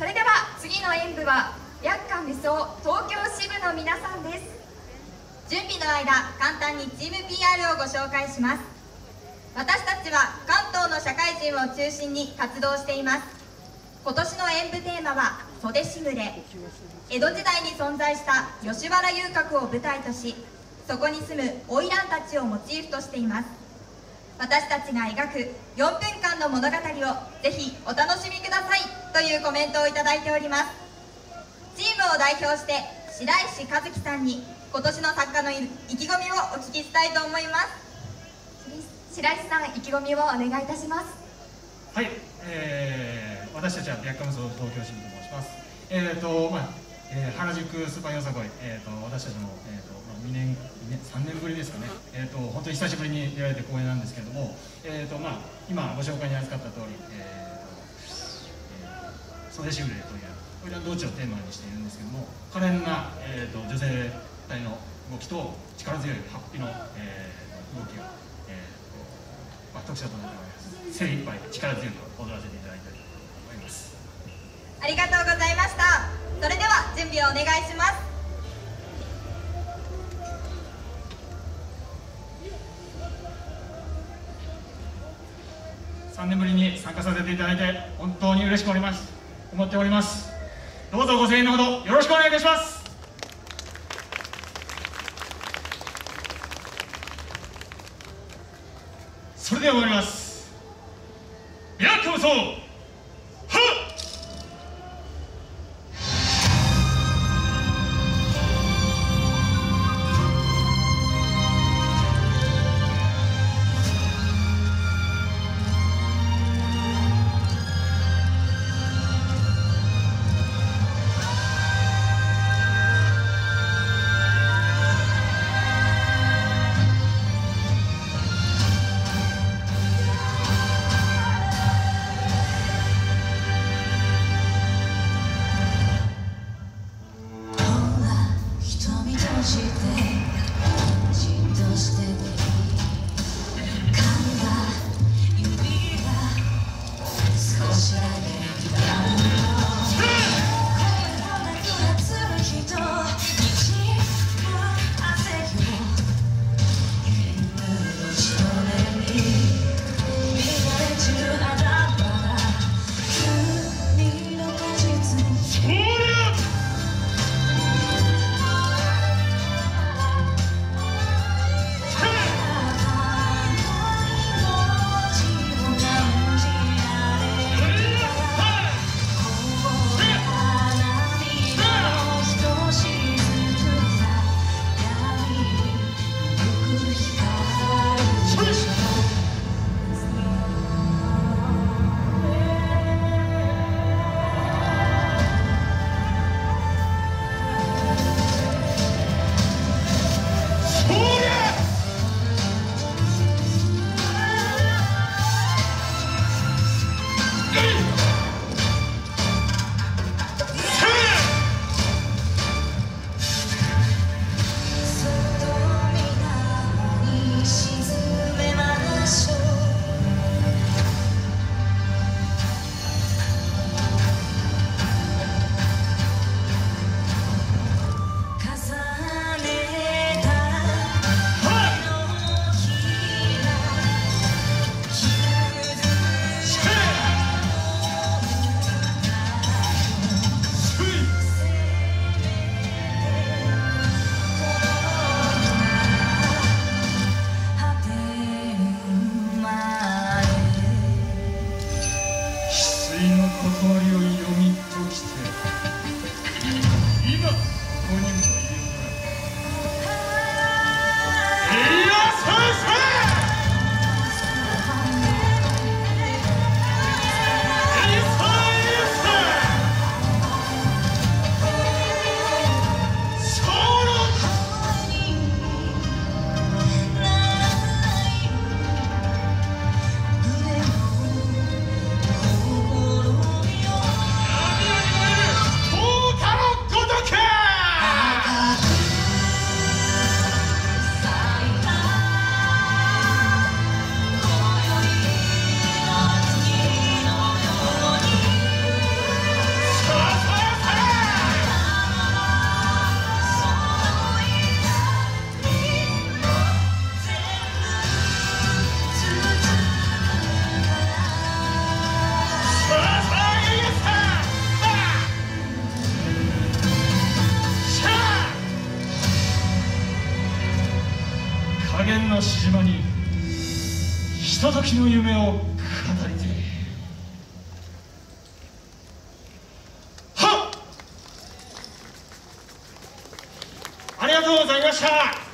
それでは次の演舞は薬館理想東京支部の皆さんです。準備の間、簡単にチーム PR をご紹介します。私たちは関東の社会人を中心に活動しています。今年の演舞テーマは袖しぐれ。江戸時代に存在した吉原遊郭を舞台とし、そこに住む花魁たちをモチーフとしています。私たちが描く4分間の物語をぜひお楽しみくださいというコメントをいただいております。チームを代表して白石和樹さんに今年の作家の意気込みをお聞きしたいと思います。白石さん、意気込みをお願いいたします。 はい、私たちは薬館理想東京支部と申します。原宿スーパーよさこい、私たちも、3年ぶりですかね、本当に久しぶりに出られて光栄なんですけれども、今ご紹介に預かった通り、袖しぐれというこれは道中をテーマにしているんですけども、可憐な、女性体の動きと力強いハッピの、動きが、特徴となっております。精一杯力強く踊らせていただいたいと思います。 ありがとうございました。それでは準備をお願いします。 3年ぶりに参加させていただいて本当に嬉しく思っております。どうぞご声援のほどよろしくお願いいたします。それでは参ります。薬館理想島にひとときの夢を語りてえ。はっ、ありがとうございました。